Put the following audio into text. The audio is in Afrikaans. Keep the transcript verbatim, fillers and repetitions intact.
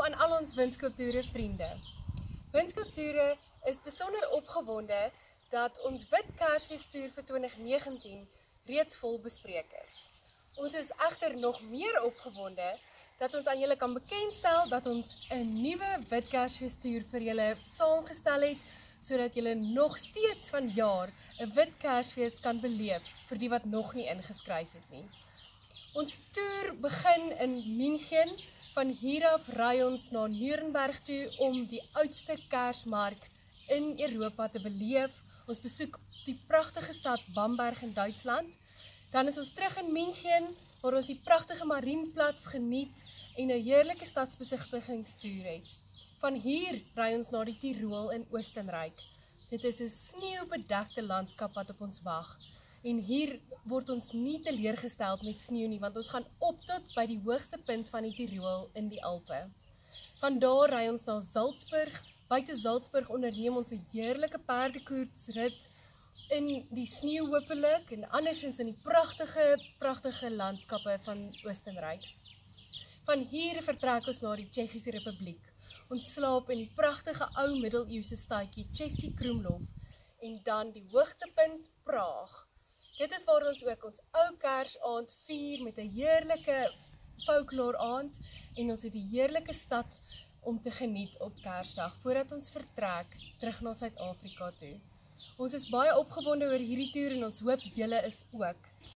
aan al ons Winskooptoere vriende. Winskooptoere is besonder opgewonde dat ons Wit Kersfeestoer vir twintig negentien reeds vol bespreek is. Ons is egter nog meer opgewonde dat ons aan julle kan bekendstel dat ons 'n nuwe Wit Kersfeestoer vir julle saamgestel het, sodat julle nog steeds vanjaar 'n Wit Kersfees kan beleef vir die wat nog nie ingeskryf het nie. Ons toer begin in München. Van hier af ry ons na Nuremberg toe om die oudste Kersmark in Europa te beleef. Ons besoek die pragtige stad Bamberg in Duitsland. Dan is ons terug in München, waar ons die pragtige Marienplatz geniet en 'n heerlike stadsbesigtigingstoer het. Van hier ry ons na die Tirol in Oostenryk. Dit is 'n sneeubedekte landskap wat op ons wag. En hier word ons nie teleurgestel met sneeu nie, want ons gaan op tot by die hoogste punt van die Tirol in die Alpe. Van daar ry ons na Salzburg. Buite Salzburg onderneem ons 'n heerlike perdekoersrit in die sneeu hopelik en andersins in die pragtige, pragtige landskappe van Oostenryk. Van hier vertrek ons na die Tsjechiese Republiek. Ons slaap in die pragtige ou middeleeuse stadjie Český Krumlov en dan die hoogtepunt Praag. Dit is waar ons ook ons ou Kersaand vier met 'n heerlike folklore aand en ons het die heerlike stad om te geniet op Kersdag voordat ons vertrek terug na Suid-Afrika toe. Ons is baie opgewonde oor hierdie toer en ons hoop julle is ook.